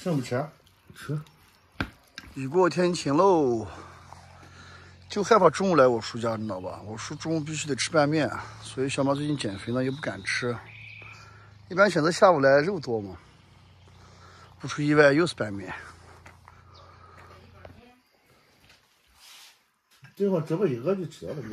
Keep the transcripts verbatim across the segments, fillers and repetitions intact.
剩不吃？ 吃。 雨过天晴喽，就害怕中午来我叔家，你知道吧？我叔中午必须得吃拌面，所以小马最近减肥呢，也不敢吃。一般选择下午来，肉多嘛。不出意外，又是拌面。 最后这么一个就吃了。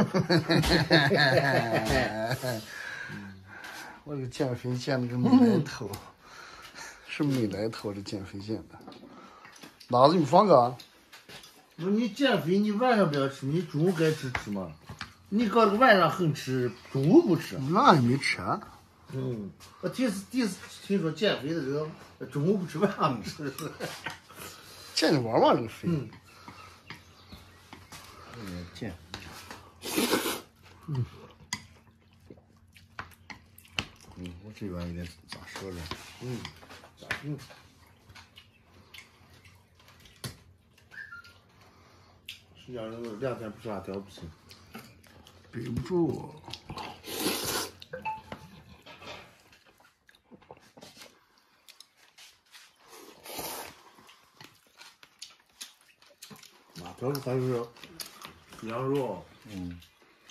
我这个减肥减的跟没来头，是没来头，这减肥减的。哪子你放个？ 不，你减肥你晚上不要吃，你中午该吃吃嘛。你搞这个晚上很吃，中午不吃。 那也没吃啊。 嗯，我第一次第一次听说减肥的人中午不吃，晚上不吃。 减着玩玩这个肥。 嗯。 嗯，减。 嗯。 嗯，我这边有点扎实了。 嗯，扎实。实际上，两天不吃辣条不行。 背不住。 辣条还是羊肉。 嗯。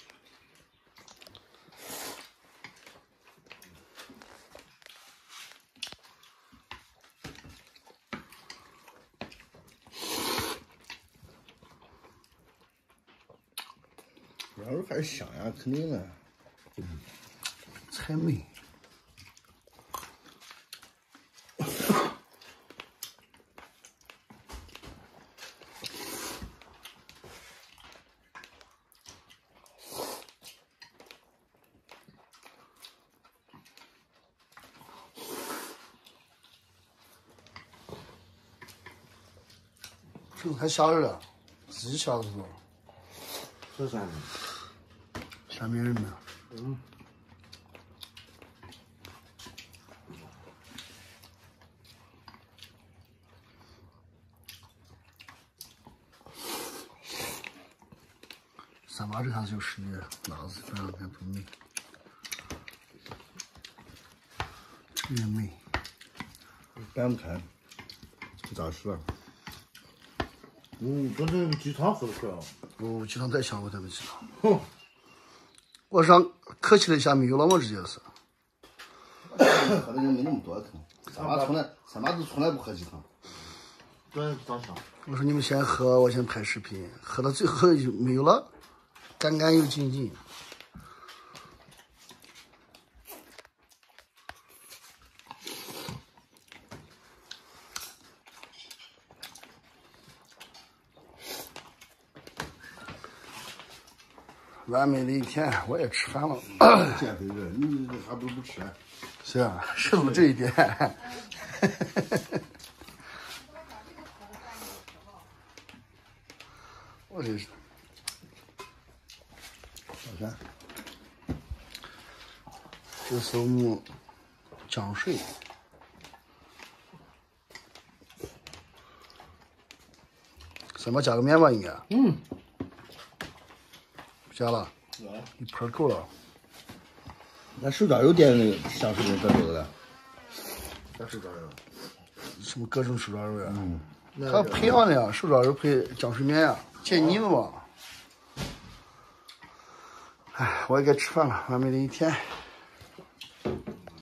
羊肉还是香呀，肯定的。 嗯，菜美。这还下着了，自己下的是吧？ 这啥呢？ 下面人呢？ 嗯。 三八这下就是的，辣子非常看不美，这个也美， 拌不开，不扎实了。 嗯，跟这个鸡汤喝的快啊！ 哦，鸡汤太香了，咱们鸡汤。哼，我上客气了一下，没有了，我直接是。 喝的人没那么多，可能。三八从来，三八都从来不喝鸡汤。 对，当香。 我说你们先喝，我先拍视频，喝到最后就没有了，干干又净净。完美的一天，我也吃饭了。 减肥人，你还不如不吃。 是啊，是不是这一点？我这是， 我看， 这是我们浆水，什么加个面吧？应该。 嗯。 加了，一盆够了。 那手抓肉店那个香是不是多的？ 啥手抓肉？ 什么各种手抓肉呀？ 嗯。 还配上的呀，手抓肉配浆水面呀，解腻了嘛。哎，我也该吃饭了，完美的一天。